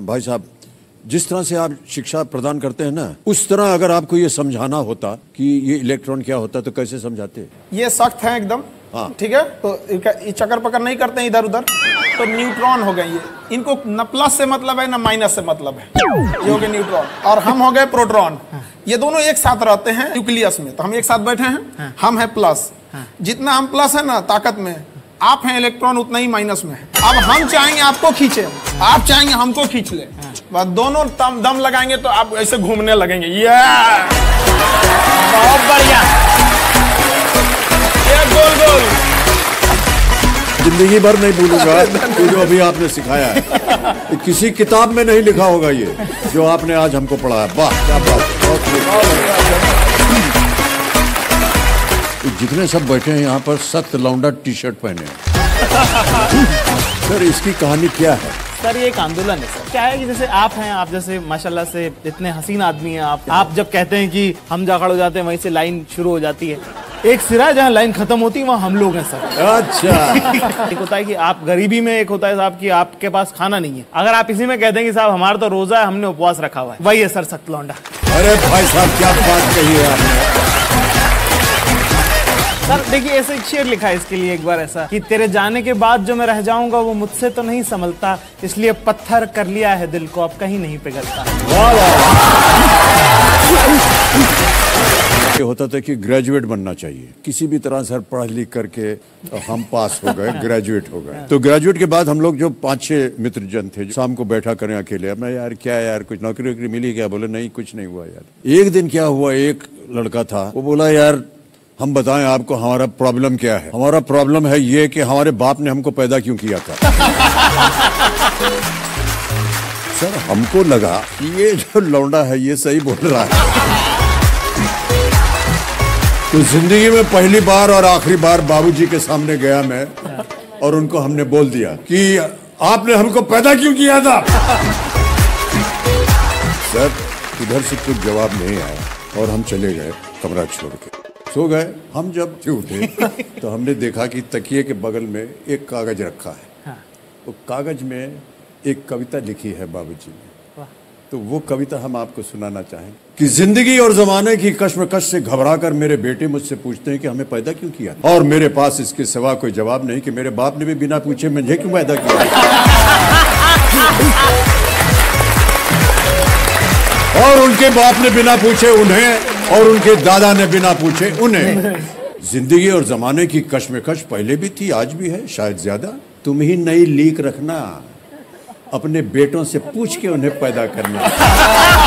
भाई साहब, जिस तरह से आप शिक्षा प्रदान करते हैं ना, उस तरह अगर आपको ये समझाना होता कि ये इलेक्ट्रॉन क्या होता तो कैसे समझाते? ये सख्त है एकदम। हाँ। ठीक है, तो ये चक्कर पकड़ नहीं करते हैं इधर उधर। तो न्यूट्रॉन हो गए ये, इनको न प्लस से मतलब है न माइनस से मतलब है, ये हो गए न्यूट्रॉन। और हम हो गए प्रोटॉन। ये दोनों एक साथ रहते हैं न्यूक्लियस में, तो हम एक साथ बैठे हैं। हम है प्लस। जितना हम प्लस है ना ताकत में, आप हैं इलेक्ट्रॉन उतना ही माइनस में है। अब हम चाहेंगे आपको खींचे, आप चाहेंगे हमको खींच ले, बस दोनों दम लगाएंगे तो आप ऐसे घूमने लगेंगे। ये बहुत बढ़िया, ये गोल गोल। जिंदगी भर नहीं भूलूंगा ये जो अभी आपने सिखाया है। किसी किताब में नहीं लिखा होगा ये जो आपने आज हमको पढ़ाया। वाह क्या बात, बहुत जितने सब बैठे हैं यहाँ पर सख्त लौंडा टी शर्ट पहने हैं। सर इसकी कहानी क्या है? सर ये एक आंदोलन है सर। क्या है कि जैसे आप हैं, आप जैसे माशाल्लाह से इतने हसीन आदमी हैं आप जब कहते हैं कि हम जा खड़े हो जाते हैं, वहीं से लाइन शुरू हो जाती है। एक सिरा जहाँ लाइन खत्म होती है वहाँ हम लोग हैं सर। अच्छा। एक होता है कि आप गरीबी में, एक होता है साहब कि आपके पास खाना नहीं है। अगर आप इसी में कहते हैं कि साहब हमारा तो रोजा है, हमने उपवास रखा हुआ है, वही है सर सख्त लौंडा। अरे भाई साहब क्या बात कही है आपने। सर देखिए ऐसे एक शेर लिखा है इसके लिए एक बार ऐसा कि तेरे जाने के बाद जो मैं रह जाऊंगा वो मुझसे तो नहीं संभलता, इसलिए पत्थर कर लिया है दिल को, अब कहीं नहीं पिघलता। ये होता था कि ग्रेजुएट बनना चाहिए किसी भी तरह से, पढ़ लिख करके तो हम पास हो गए, ग्रेजुएट हो गए। तो ग्रेजुएट के बाद हम लोग जो 5-6 मित्र जन थे, शाम को बैठा करें अकेले, मैं यार क्या यार कुछ नौकरी वोकरी मिली क्या? बोले नहीं कुछ नहीं हुआ यार। एक दिन क्या हुआ, एक लड़का था वो बोला यार हम बताएं आपको हमारा प्रॉब्लम क्या है। हमारा प्रॉब्लम है ये कि हमारे बाप ने हमको पैदा क्यों किया था। सर हमको लगा कि ये जो लौंडा है ये सही बोल रहा है। तो जिंदगी में पहली बार और आखिरी बार बाबूजी के सामने गया मैं, और उनको हमने बोल दिया कि आपने हमको पैदा क्यों किया था। सर इधर से कुछ जवाब नहीं आया और हम चले गए कमरा छोड़ के, सो गए। हम जब उठे तो हमने देखा कि तकिए के बगल में एक कागज रखा है। वो कागज में एक कविता लिखी है बाबूजी ने। तो वो कविता हम आपको सुनाना चाहें कि जिंदगी और जमाने की कश्मकश से घबराकर मेरे बेटे मुझसे पूछते हैं कि हमें पैदा क्यों किया, और मेरे पास इसके सिवा कोई जवाब नहीं कि मेरे बाप ने भी बिना पूछे मुझे क्यों पैदा किया। और उनके बाप ने बिना पूछे उन्हें, और उनके दादा ने बिना पूछे उन्हें। जिंदगी और जमाने की कश्मकश पहले भी थी, आज भी है, शायद ज्यादा। तुम ही नई लीक रखना, अपने बेटों से पूछ के उन्हें पैदा करना।